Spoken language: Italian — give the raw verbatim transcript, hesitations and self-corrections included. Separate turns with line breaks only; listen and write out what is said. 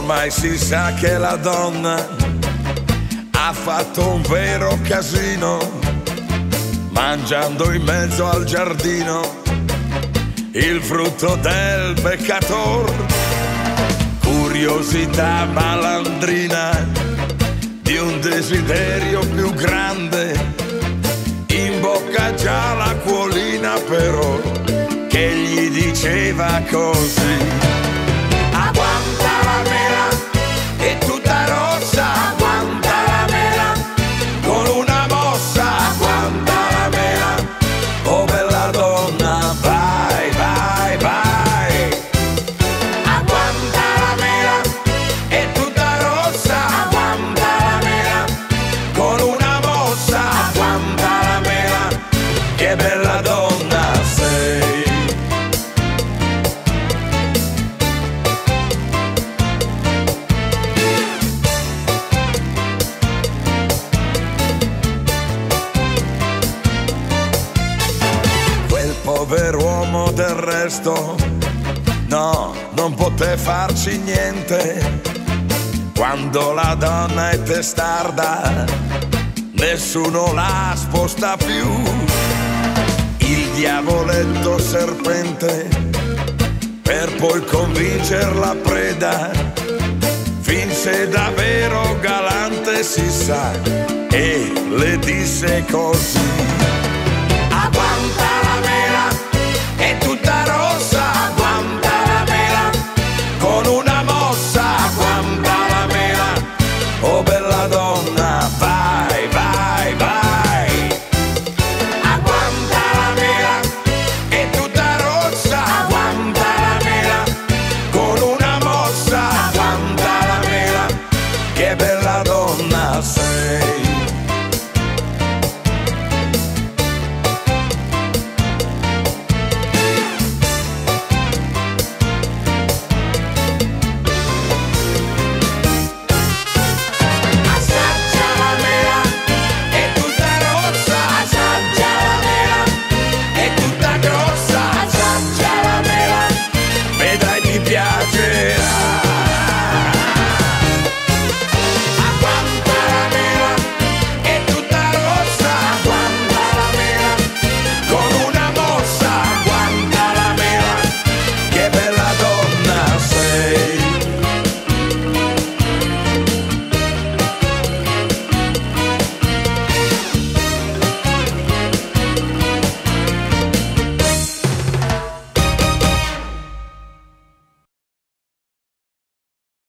Ormai si sa che la donna ha fatto un vero casino, mangiando in mezzo al giardino il frutto del peccator. Curiosità malandrina di un desiderio più grande, in bocca già l'acquolina però che gli diceva così: aguanta la mela, è tutta rossa, aguanta la mela, con una mossa, aguanta la mela, oh bella donna, vai, vai, vai, aguanta la mela, è tutta rossa, aguanta la mela, con una mossa, aguanta la mela, che bella donna sei. Pover'uomo del resto, no, non poté farci niente. Quando la donna è testarda, nessuno la sposta più. Il diavoletto serpente, per poi convincer la preda, finse davvero galante, si sa, e le disse così: